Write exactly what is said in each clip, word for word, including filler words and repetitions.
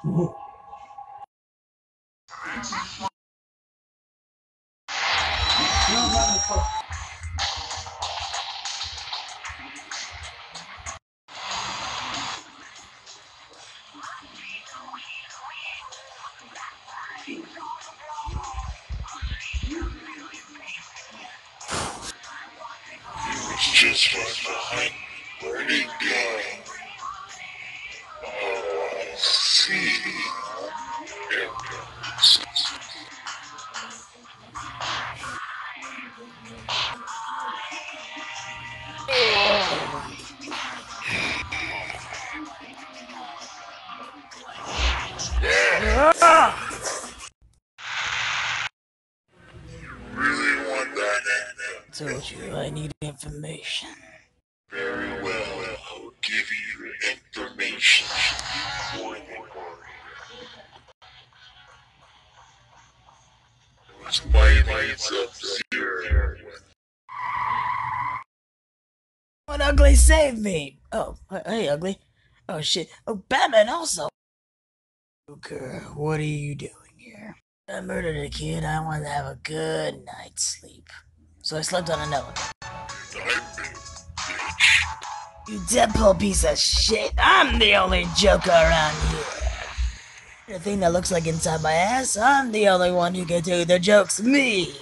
It's just right behind me. Where'd it go? Oh, I see. There it goes. Yeah. You really want that, Anna? Told you I need information. Very well, I'll give you your information. More than It's my name's Up-Zero. What Ugly saved me? Oh, hey Ugly. Oh shit. Oh, Batman also. Kuger, what are you doing here? I murdered a kid. I wanted to have a good night's sleep. So I slept on an elevator. You Deadpool piece of shit. I'm the only Joker around here. The thing that looks like inside my ass, I'm the only one who can do the jokes. Me.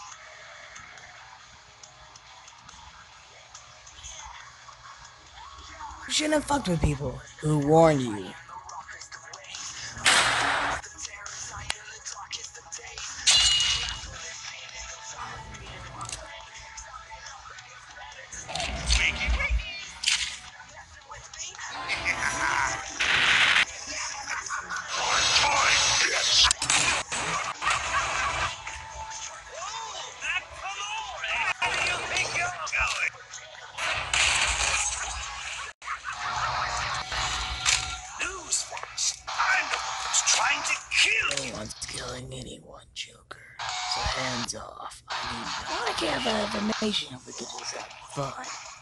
You shouldn't have fucked with people. Who warned you? Trying to kill you. No one's killing anyone, Joker. So hands off. I need. I want to care about information if we could just have fun.